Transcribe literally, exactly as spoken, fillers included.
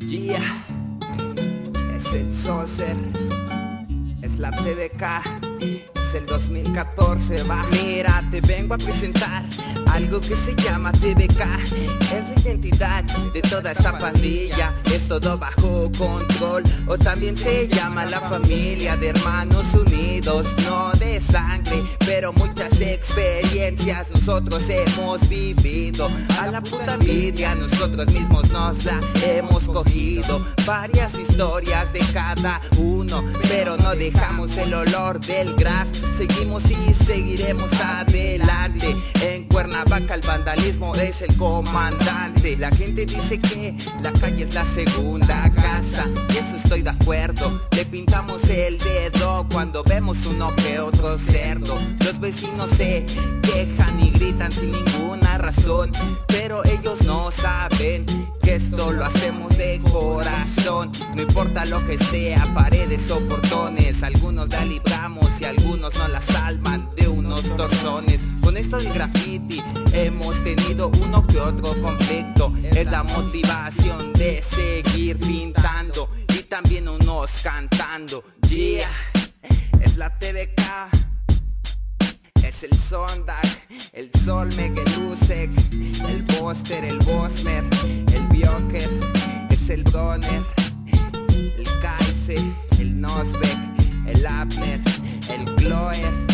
Yeah, es el Soser, es la T V K, es el dos mil catorce, va. Mira, te vengo a presentar algo que se llama T V K. Es la identidad de toda esta pandilla, es todo bajo control. O también se llama la familia de hermanos unidos, no de sangre, pero muchas experiencias nosotros hemos vivido. A la puta envidia nosotros mismos nos la hemos cogido. Varias historias de cada uno, pero no dejamos el olor del graf. Seguimos y seguiremos adelante. En Cuernavaca el vandalismo es el comandante. La gente dice que la calle es la segunda casa, y eso estoy de acuerdo. Le pintamos el dedo cuando vemos uno que otro cerdo. Los vecinos se quejan y gritan sin ninguna razón, pero ellos no saben que esto lo hacemos de corazón. No importa lo que sea, paredes o portones, algunos la libramos y algunos no la salvan de unos torsones. Con esto del graffiti hemos tenido uno que otro conflicto. Es la motivación de seguir pintando y también unos cantando. Yeah, es la T V K, es el Sondag, el Solmec, el Usek, el Boster, el Bosmer, el Bioker, es el Broner, el Kaise, el Nosbeck, el Abner, el Gloer.